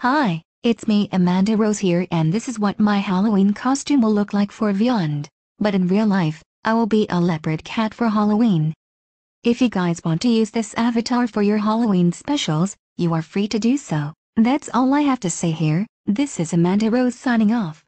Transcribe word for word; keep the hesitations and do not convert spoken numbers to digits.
Hi, it's me Amanda Rose here, and this is what my Halloween costume will look like for Vyond. But in real life, I will be a leopard cat for Halloween. If you guys want to use this avatar for your Halloween specials, you are free to do so. That's all I have to say here. This is Amanda Rose signing off.